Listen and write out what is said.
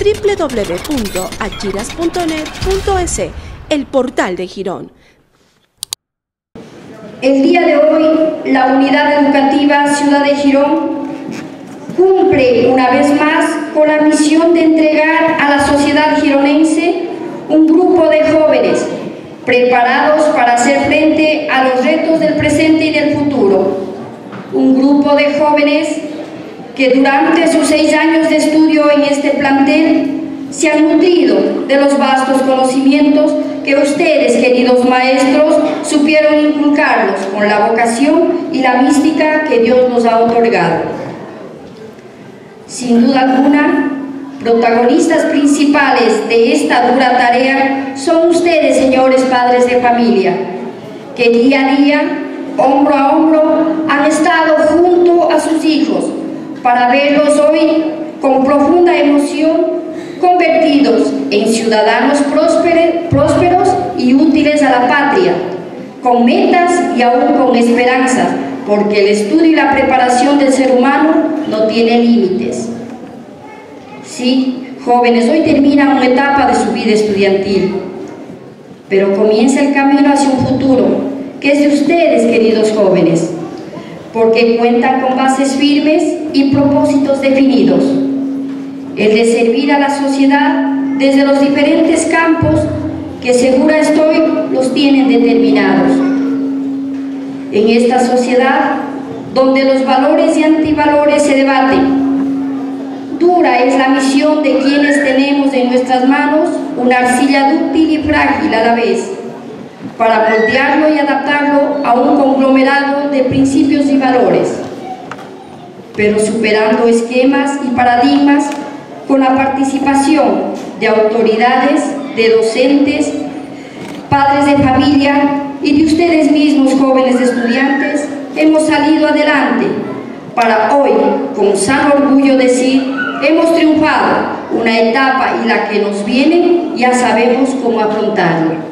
www.achiras.net.es, el portal de Girón. El día de hoy, la Unidad Educativa Ciudad de Girón cumple una vez más con la misión de entregar a la sociedad gironense un grupo de jóvenes preparados para hacer frente a los retos del presente y del futuro. Un grupo de jóvenes que durante sus 6 años de estudio en este plantel se han nutrido de los vastos conocimientos que ustedes, queridos maestros, supieron inculcarlos con la vocación y la mística que Dios nos ha otorgado. Sin duda alguna, protagonistas principales de esta dura tarea son ustedes, señores padres de familia, que día a día, hombro a hombro, han estado junto a sus hijos para verlos hoy con profunda emoción convertidos en ciudadanos prósperos y útiles a la patria, con metas y aún con esperanzas, porque el estudio y la preparación del ser humano no tiene límites. Sí, jóvenes, hoy termina una etapa de su vida estudiantil, pero comienza el camino hacia un futuro, que es de ustedes, queridos jóvenes, porque cuentan con bases firmes y propósitos definidos. El de servir a la sociedad desde los diferentes campos que segura estoy los tienen determinados. En esta sociedad donde los valores y antivalores se debaten, dura es la misión de quienes tenemos en nuestras manos una arcilla dúctil y frágil a la vez, para moldearlo y adaptarlo a un conglomerado de principios y valores, pero superando esquemas y paradigmas con la participación de autoridades, de docentes, padres de familia y de ustedes mismos, jóvenes estudiantes, hemos salido adelante para hoy, con sano orgullo decir, hemos triunfado una etapa y la que nos viene ya sabemos cómo afrontarla.